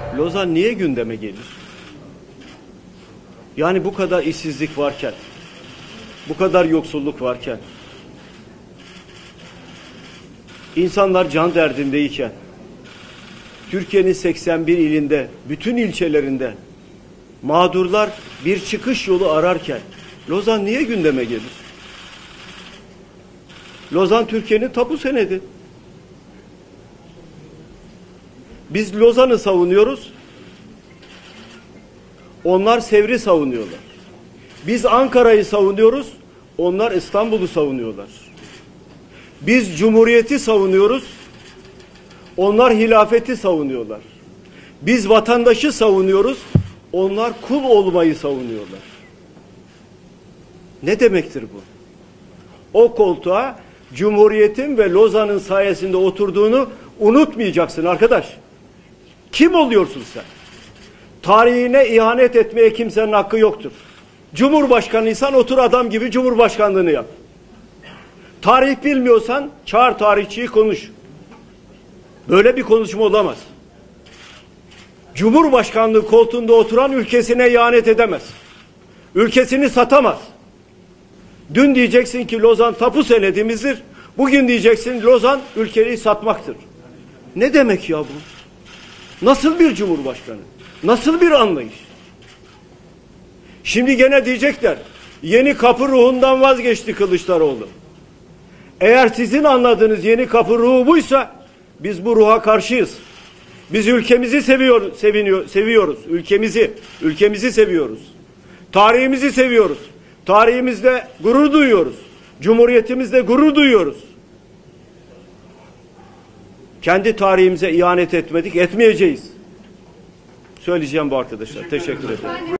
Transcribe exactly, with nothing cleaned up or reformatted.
Lozan niye gündeme gelir? Yani bu kadar işsizlik varken, bu kadar yoksulluk varken, insanlar can derdindeyken, Türkiye'nin seksen bir ilinde, bütün ilçelerinde mağdurlar bir çıkış yolu ararken Lozan niye gündeme gelir? Lozan Türkiye'nin tapu senedi. Biz Lozan'ı savunuyoruz. Onlar Sevr'i savunuyorlar. Biz Ankara'yı savunuyoruz. Onlar İstanbul'u savunuyorlar. Biz Cumhuriyeti savunuyoruz. Onlar hilafeti savunuyorlar. Biz vatandaşı savunuyoruz. Onlar kul olmayı savunuyorlar. Ne demektir bu? O koltuğa Cumhuriyet'in ve Lozan'ın sayesinde oturduğunu unutmayacaksın arkadaş. Kim oluyorsun sen? Tarihine ihanet etmeye kimsenin hakkı yoktur. Cumhurbaşkanıysan otur adam gibi Cumhurbaşkanlığını yap. Tarih bilmiyorsan çağır tarihçiyi konuş. Böyle bir konuşma olamaz. Cumhurbaşkanlığı koltuğunda oturan ülkesine ihanet edemez. Ülkesini satamaz. Dün diyeceksin ki Lozan tapu senedimizdir. Bugün diyeceksin Lozan ülkeyi satmaktır. Ne demek ya bu? Nasıl bir cumhurbaşkanı? Nasıl bir anlayış? Şimdi gene diyecekler, yeni kapı ruhundan vazgeçti Kılıçdaroğlu. Eğer sizin anladığınız yeni kapı ruhu buysa, biz bu ruha karşıyız. Biz ülkemizi seviyor, seviniyor, seviyoruz. Ülkemizi, ülkemizi seviyoruz. Tarihimizi seviyoruz. Tarihimizde gurur duyuyoruz. Cumhuriyetimizde gurur duyuyoruz. Kendi tarihimize ihanet etmedik, etmeyeceğiz. Söyleyeceğim bu arkadaşlar. Teşekkür ederim.